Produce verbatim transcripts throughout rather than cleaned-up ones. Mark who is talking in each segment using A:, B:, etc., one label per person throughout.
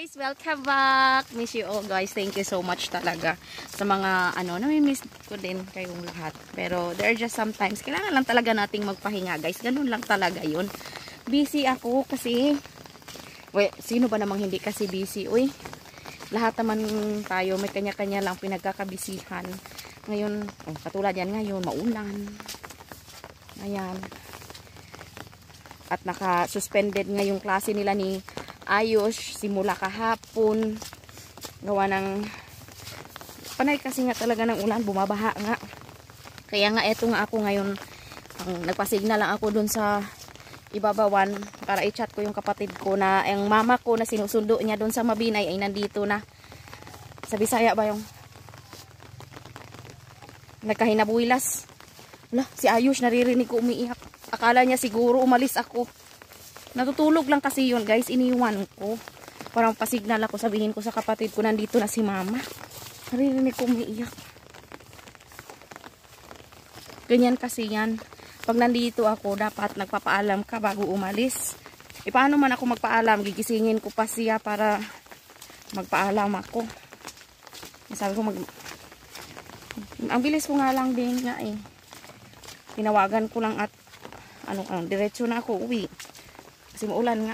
A: guys, welcome back. Miss you all guys. Thank you so much talaga sa mga ano, nami-miss ko din kayong lahat. Pero there are just sometimes kailangan lang talaga nating magpahinga guys. Ganun lang talaga 'yun. Busy ako kasi well, sino ba namang hindi kasi busy? Uy. Lahat naman tayo may kanya-kanya lang pinagkakabisihan. Ngayon, oh, katulad yan ngayon, maulan. Ayan. At naka-suspended nga yung klase nila ni Ayos simula kahapon. Gawa ng panay kasi nga talaga ng ulan, bumabaha nga. Kaya nga eto nga ako ngayon, ang nagpasignal lang ako dun sa ibabawan para i-chat ko yung kapatid ko na ang mama ko na sinusundo niya dun sa Mabinay ay nandito na. Sa Bisaya ba yung nagkahinabuilas? Wala, si Ayos naririnig ko umiiyak. Akala niya siguro umalis ako. Natutulog lang kasi yun guys, iniwan ko. Parang pasignal ako, sabihin ko sa kapatid ko, nandito na si mama. Naririnig ko umiiyak. Ganyan kasi yan. Pag nandito ako, dapat nagpapaalam ka bago umalis. E paano man ako magpaalam, gigisingin ko pa siya para magpaalam ako. Sabi ko mag... Ang bilis ko nga lang din nga eh. Tinawagan ko lang at ano, ano diretso na ako uwi. Kasi maulan nga.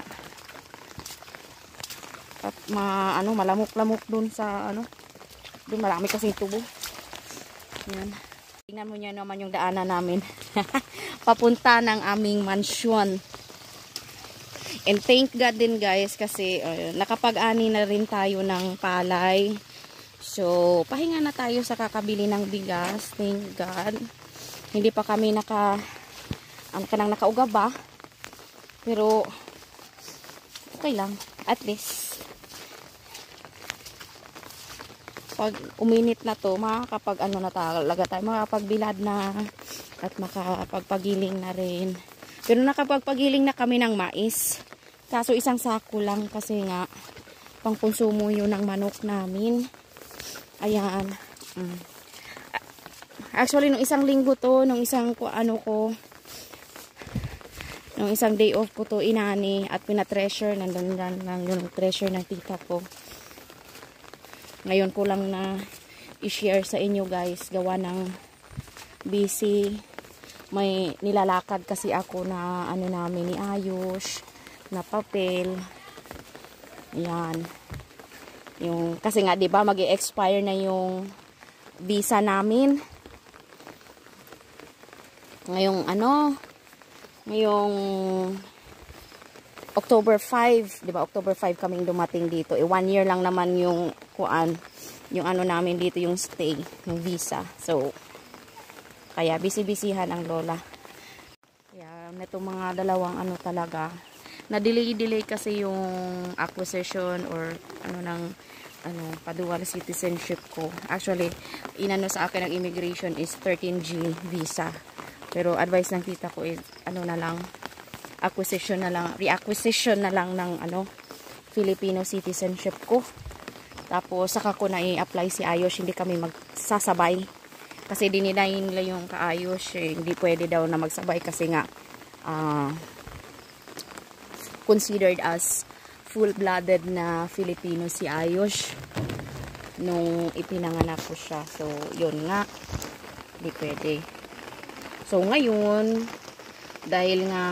A: At ma, ano, malamok-lamok dun sa ano. Dun marami kasing tubo. Yan. Tingnan mo niya naman yung daanan namin. Papunta ng aming mansyon. And thank God din guys kasi uh, nakapag-ani na rin tayo ng palay. So, pahinga na tayo sa kakabili ng bigas. Thank God. Hindi pa kami naka ano ka nang nakauga ba? Pero okay lang. At least pag uminit na to, makakapag ano na talaga tayo, makakapagbilad na at makapagpagiling na rin. Pero nakapagpagiling na kami ng mais. Kaso isang sako lang kasi nga pangkonsumo yun ng manok namin. Ayan. Mm. Actually, nung isang linggo to, nung isang ano ko, nung isang day off ko to, inani at pinatreasure, nandun lang yung treasure ng tita ko. Ngayon ko lang na i-share sa inyo guys, gawa ng busy. May nilalakad kasi ako na ano namin ni Ayos, na papel. Ayan. Yung, kasi nga, diba, mag-i-expire na yung visa namin. Ngayong, ano, ngayong October fifth, diba, October fifth kaming dumating dito. E, one year lang naman yung, kuan, yung ano namin dito, yung stay, yung visa. So, kaya, busy-busyhan ang lola. Kaya, netong mga dalawang ano talaga, na-delay-delay kasi yung acquisition or ano ng ano, pa-dual citizenship ko. Actually, inano sa akin ng immigration is thirteen G visa. Pero advice ng tita ko is ano na lang, acquisition na lang, reacquisition na lang ng ano, Filipino citizenship ko. Tapos saka ko na i-apply si Ayos, hindi kami magsasabay. Kasi dininayin nila yung kaayos, eh, hindi pwede daw na magsabay kasi nga ah uh, considered as full-blooded na Filipino si Ayos nung ipinanganak ko siya. So, yun nga. Hindi pwede. So, ngayon, dahil nga,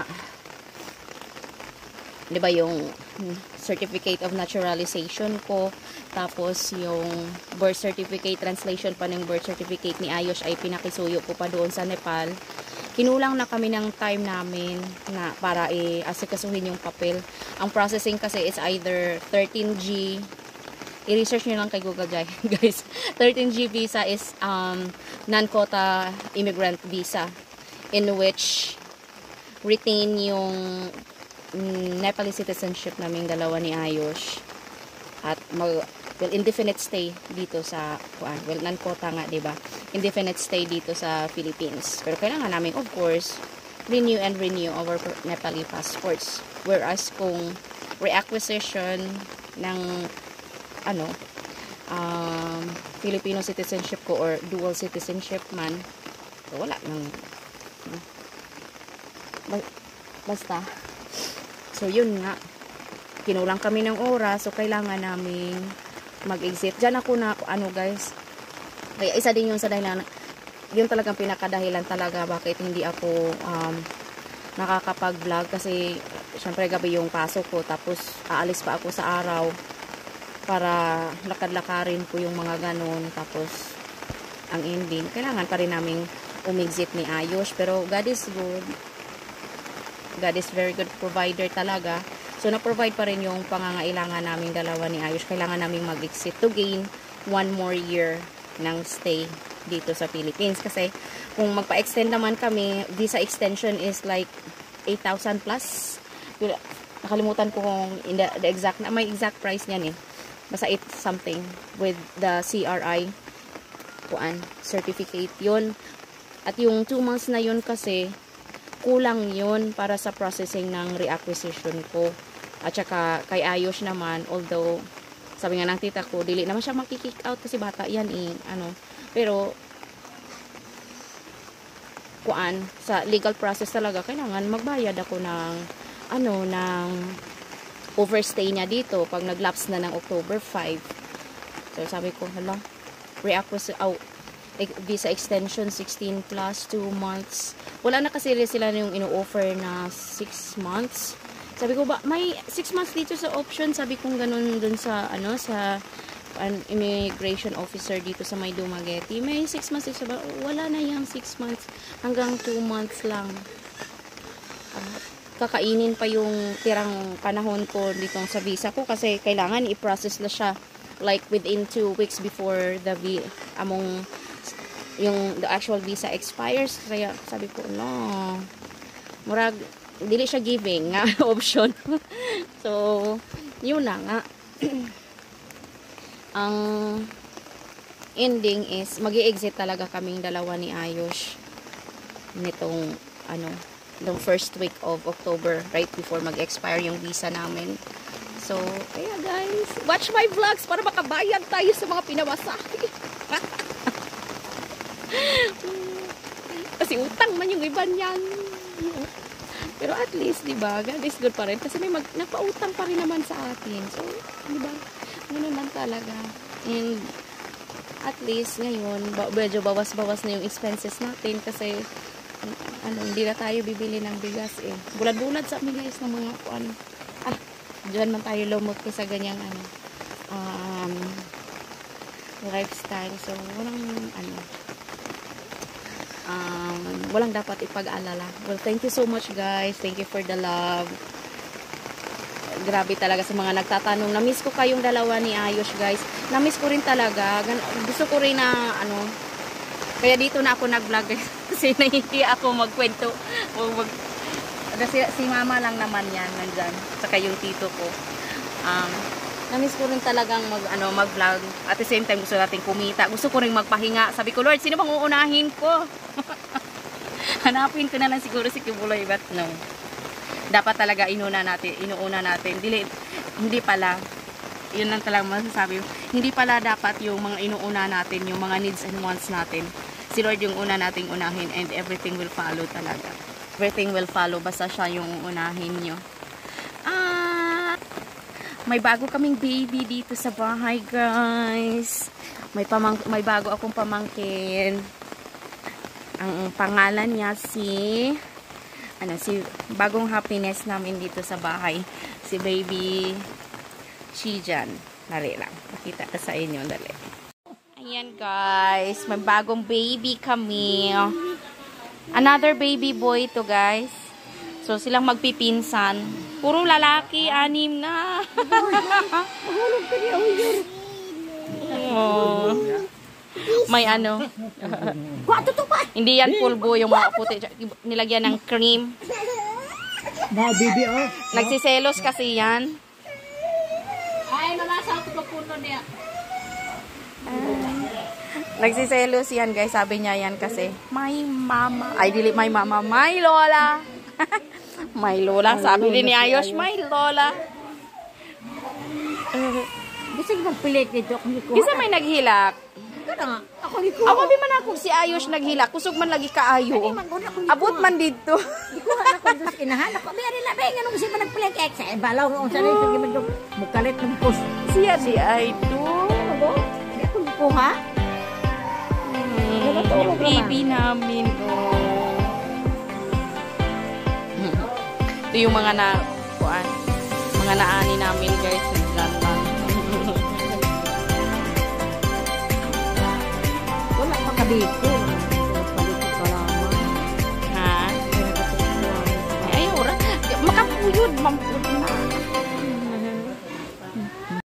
A: di ba yung certificate of naturalization ko, tapos yung birth certificate, translation pa ng birth certificate ni Ayos ay pinakisuyo ko pa doon sa Nepal. Kinulang na kami ng time namin na para i-asikasuhin yung papel. Ang processing kasi is either thirteen G, i-research nyo lang kay Google guys. thirteen G visa is um, non-quota immigrant visa in which retain yung mm, Nepalese citizenship naming dalawa ni Ayos. At mag, well, indefinite stay dito sa, well, non-quota nga, diba? Indefinite stay dito sa Philippines. Pero kailangan namin, of course, renew and renew our Nepali passports. Whereas kung reacquisition ng, ano, um, Filipino citizenship ko or dual citizenship man, so wala nang, basta. So, yun nga. kinulang kami ng oras, so kailangan namin mag-exit. Diyan ako na, ano guys, kaya isa din yung sa dahilan, yun talagang pinakadahilan talaga bakit hindi ako um, nakakapag-vlog, kasi syempre gabi yung pasok ko, tapos aalis pa ako sa araw para lakad-lakarin ko yung mga ganon, tapos ang ending, kailangan pa rin naming umexit ni Ayos. Pero God is good. God is very good provider talaga. So, na-provide pa rin yung pangangailangan naming dalawa ni Ayos. Kailangan naming mag-exit to gain one more year ng stay dito sa Philippines. Kasi, kung magpa-extend naman kami, visa extension is like eight thousand plus. Nakalimutan ko kung the, the exact, may exact price niyan eh. Basta eight something with the C R I kuan certificate yun. At yung two months na yun kasi kulang yun para sa processing ng reacquisition ko. At saka kay Ayos naman, although sabi nga ng tita ko, dili naman siya makikick out kasi bata yan eh, ano. Pero kuan sa legal process talaga kailangan magbayad ako ng ano ng overstay niya dito pag naglaps na ng October fifth. So sabi ko, hala, reacquisition, oh, visa extension sixteen plus two months. Wala na kasi sila yung ino-offer na six months. Sabi ko ba, may six months dito sa option. Sabi ko ganun dun sa, ano, sa an immigration officer dito sa May Dumaguete. May six months dito. Sabi, wala na yung six months. Hanggang two months lang. Uh, kakainin pa yung tirang panahon ko dito sa visa ko kasi kailangan i-process na siya like within two weeks before the among yung the actual visa expires. Kaya sabi ko, no, murag dili siya giving nga option. So yun na nga. Ang ending is magi-exit talaga kaming dalawa ni Ayos nitong ano the first week of October, right before mag-expire yung visa namin. So kaya guys, watch my vlogs para makabayad tayo sa mga pinamasahe. Kasi utang man yung iba niyan. Pero at least, di ba, God is good pa rin. Kasi may mag, nagpautang pa rin naman sa atin. So, di ba, ganoon lang talaga. And, at least, ngayon, medyo bawas-bawas na yung expenses natin. Kasi, ano, hindi na tayo bibili ng bigas eh. Bulad-bulad sa amin guys ng mga, ano, ah, dyan man tayo lumot ko sa ganyang, ano, um, lifestyle. So, walang, ano, um, walang dapat ipag-alala. Well, thank you so much guys. Thank you for the love. Grabe talaga sa mga nagtatanong. Na-miss ko kayong dalawa ni Ayos guys. Na-miss ko rin talaga. Gusto ko rin na, ano, kaya dito na ako nag-vlog guys. Kasi nahihiya ako magkwento. Mag, kasi si mama lang naman yan nandyan. Saka yung tito ko. Um, na-miss ko rin talagang mag, ano, mag-vlog. At the same time, gusto natin kumita. Gusto ko rin magpahinga. Sabi ko, Lord, sino bang uunahin ko? Hanapin ko na lang siguro si Kibuloy. But no. Dapat talaga inuna natin. Inuuna natin. Dili, hindi pala. Yun lang talaga masasabi. Hindi pala dapat yung mga inuuna natin. Yung mga needs and wants natin. Si Lord yung una nating unahin. And everything will follow talaga. Everything will follow. Basta siya yung unahin nyo. Ah... May bago kaming baby dito sa bahay, guys. May pamang may bago akong pamangkin. Ang pangalan niya si ano si bagong happiness namin dito sa bahay. Si baby Shijan. Dali lang. Pakita ko sa inyo, dali. Ayan, guys. May bagong baby kami. Another baby boy to, guys. So, silang magpipinsan. Puro lalaki, anim na. Oh. May ano. Hindi yan pulbo yung mga puti. Nilagyan ng cream. Nagsiselos kasi yan. Ay, malasa ako puno niya. Nagsiselos yan, guys. Sabi niya yan kasi, my mama. Ay, dili my mama. My lola. My lola. Sabi din ni Ayos, my lola.
B: Gusto ko magpilit nito.
A: Isa may naghilak.
B: Ako ni ko.
A: Ako di man ako si Ayos naghilak. Kusog man lagi kaayo. Abot man dito.
B: Ikuha na ko ko sa inahan. Ako, may ari na, may nga nung kasi ba nagpilake X. Eh, balaw nga kung saan ito. Mukalit ng post.
A: Siya si Idol.
B: Ano? Hindi ako nikuha.
A: Hmm,
B: Natulog
A: yung baby namin. Oh. Hmm. Ito yung mga na, kuan, mga naani namin guys. Naglantan.
B: Wala pa kabiko.